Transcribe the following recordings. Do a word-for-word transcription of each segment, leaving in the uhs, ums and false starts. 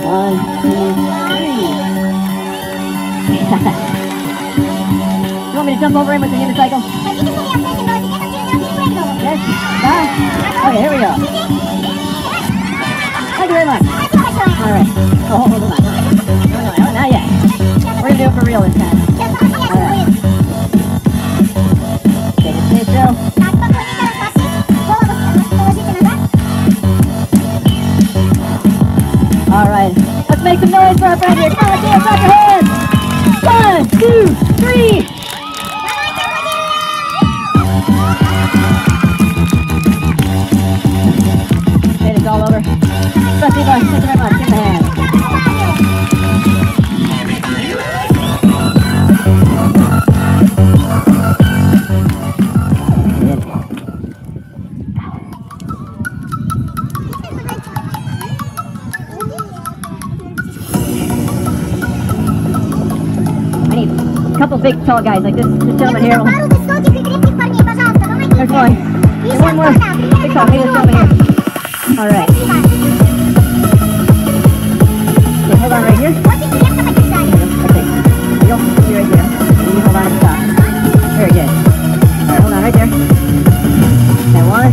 One, two, three. You want me to jump over him with the unicycle? Yes? Bye. Okay, here we go. Thank you very much. Alright. Oh, hold on. No, no, no, not yet. We're gonna do it for real this time. Alright. Take it stay still. Alright. Let's make some noise for our friend here. Come on, let's clap your hands. One, two, three. It's all over. Trustee Bush, thank you very much. Give him a hand. I need a couple big tall guys like this, this gentleman here. There's one. And one more big tall. Hey, this gentleman here. All right. Okay, hold on right here. Okay. You'll be right there. You hold on at the top. Very good. All right, hold on right there. And one.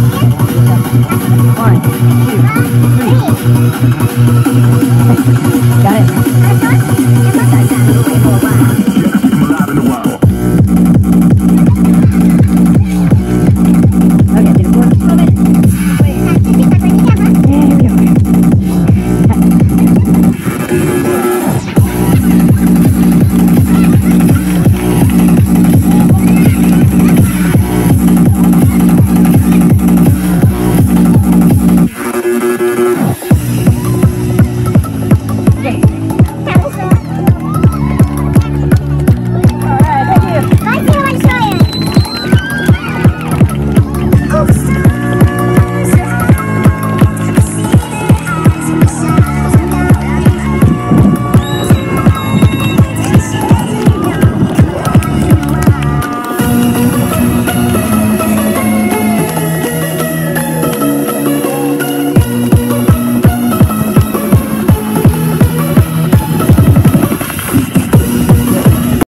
One, two, three. Got it.